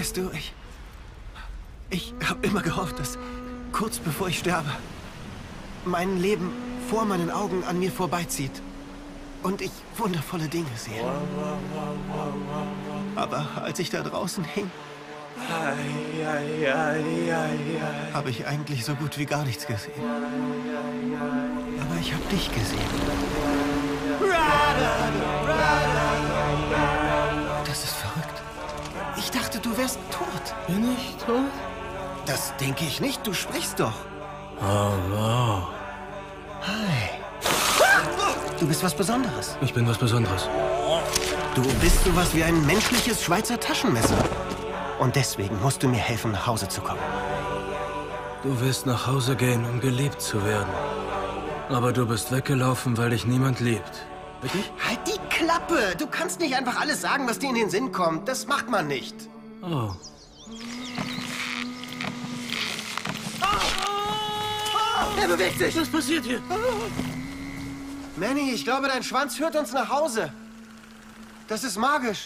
Weißt du, ich habe immer gehofft, dass kurz bevor ich sterbe, mein Leben vor meinen Augen an mir vorbeizieht und ich wundervolle Dinge sehe. Aber als ich da draußen hing, habe ich eigentlich so gut wie gar nichts gesehen. Aber ich habe dich gesehen. Das ist verrückt. Ich dachte, du wärst tot. Bin ich tot? Das denke ich nicht. Du sprichst doch. Oh, wow. Hi. Du bist was Besonderes. Ich bin was Besonderes. Du bist sowas wie ein menschliches Schweizer Taschenmesser. Und deswegen musst du mir helfen, nach Hause zu kommen. Du willst nach Hause gehen, um geliebt zu werden. Aber du bist weggelaufen, weil dich niemand liebt. Richtig? Halt die Klappe! Du kannst nicht einfach alles sagen, was dir in den Sinn kommt. Das macht man nicht. Oh. Er bewegt sich! Was passiert hier? Manny, ich glaube, dein Schwanz führt uns nach Hause. Das ist magisch.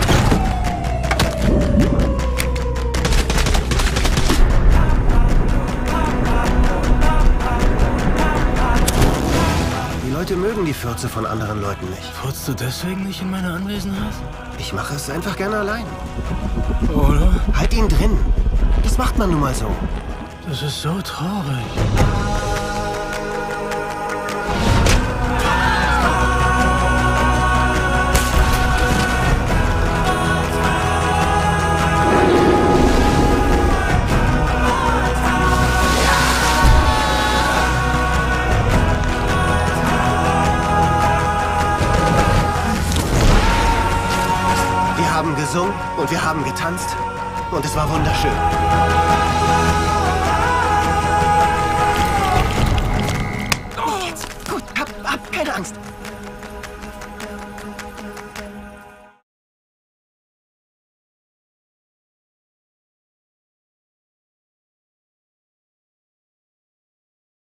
Die Leute mögen die Fürze von anderen Leuten nicht. Furzt du deswegen nicht in meiner Anwesenheit? Ich mache es einfach gerne allein. Oder? Halt ihn drin. Das macht man nun mal so. Das ist so traurig. Wir haben gesungen und wir haben getanzt und es war wunderschön. Jetzt, gut, hab keine Angst.